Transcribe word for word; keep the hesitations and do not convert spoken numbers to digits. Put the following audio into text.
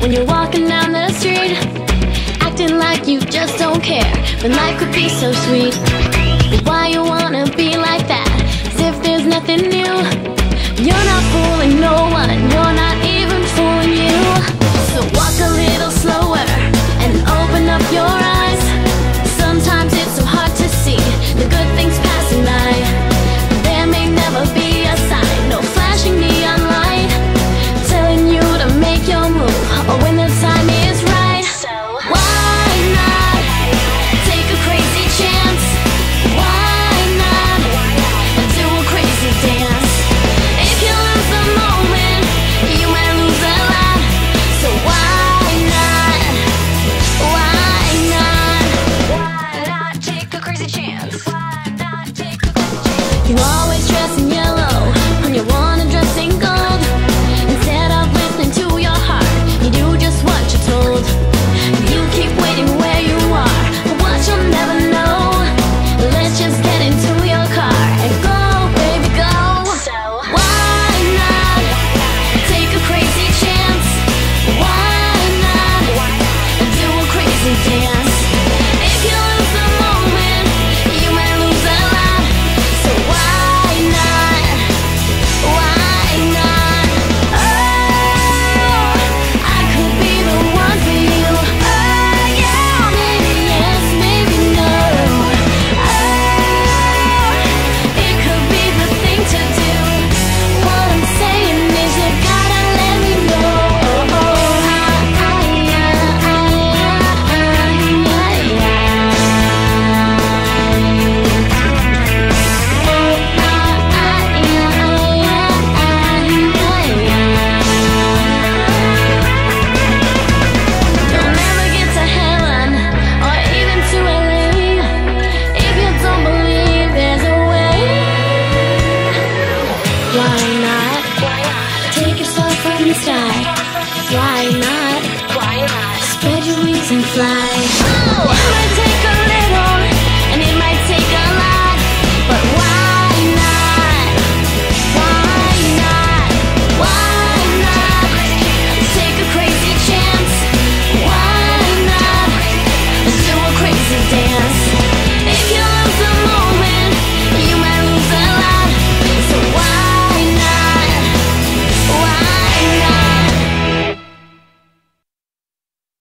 when you're walking down the street, acting like you just don't care, when life could be so sweet. Why you wanna be like that, as if there's nothing new? You're not fooling no one, you're not even fooling you. So walk a little slower and open up your eyes. Sometimes it's so hard to see the good things passing by. There may never be a sign, no flashing neon light telling you to make your move, or when the time is right. So why not take a crazy chance? Why not do a crazy dance? If you lose the moment, you might lose a lot. So why not? Why not? Why not take a crazy chance? Why not take a crazy chance? You always dress in yellow when you wanna dress in gold. Instead of listening to your heart, you do just what you're told. You keep waiting where you are, but what you'll never know. Let's just get into your car and go, baby, go. So why not take a crazy chance? Why not do a crazy dance? If you lose the moment, you might lose a lot. So why not? Why not? Oh, I could be the one for you. Oh yeah, maybe yes, maybe no. Oh, it could be the thing to do. What I'm saying is you gotta let me know. Oh, I, I, I, You'll never get to heaven or even to L A if you don't believe there's a way. Why not? Take yourself from the sky. Why not?